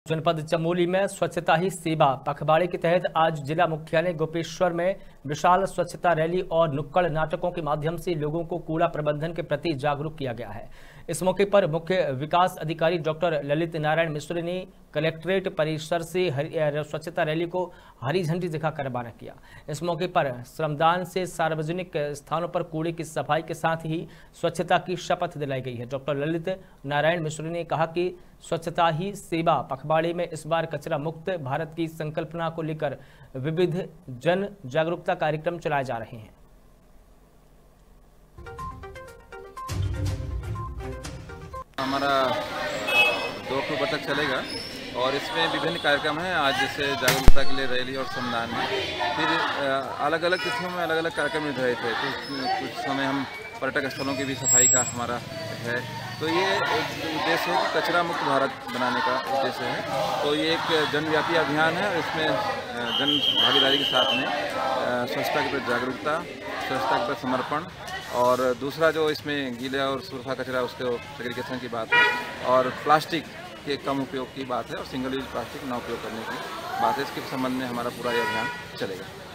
जनपद चमोली में स्वच्छता ही सेवा पखवाड़े के तहत आज जिला मुख्यालय गोपेश्वर में विशाल स्वच्छता रैली और नुक्कड़ नाटकों के माध्यम से लोगों को कूड़ा प्रबंधन के प्रति जागरूक किया गया है। इस मौके पर मुख्य विकास अधिकारी डॉक्टर ललित नारायण मिश्र ने कलेक्ट्रेट परिसर से स्वच्छता रैली को हरी झंडी दिखाकर रवाना किया। इस मौके पर श्रमदान से सार्वजनिक स्थानों पर कूड़े की सफाई के साथ ही स्वच्छता की शपथ दिलाई गई है। डॉक्टर ललित नारायण मिश्र ने कहा कि स्वच्छता ही सेवा पखवाड़े में इस बार कचरा मुक्त भारत की संकल्पना को लेकर विविध जन जागरूकता कार्यक्रम चलाए जा रहे हैं। हमारा 2 अक्टूबर तक चलेगा और इसमें विभिन्न कार्यक्रम हैं। आज जैसे जागरूकता के लिए रैली और श्रमदान है, फिर अलग अलग किस्मों में अलग अलग कार्यक्रम निर्धारित है। कुछ समय हम पर्यटक स्थलों की भी सफाई का हमारा है। तो ये उद्देश्य है कि कचरा मुक्त भारत बनाने का उद्देश्य है। तो ये एक जनव्यापी अभियान है और इसमें जन भागीदारी के साथ में स्वच्छता के प्रति जागरूकता, स्वच्छता के प्रति समर्पण और दूसरा जो इसमें गीला और सूखा कचरा उसके सेग्रीगेशन की बात है और प्लास्टिक के कम उपयोग की बात है और सिंगल यूज प्लास्टिक न उपयोग करने की बात है। इसके संबंध में हमारा पूरा ये अभियान चलेगा।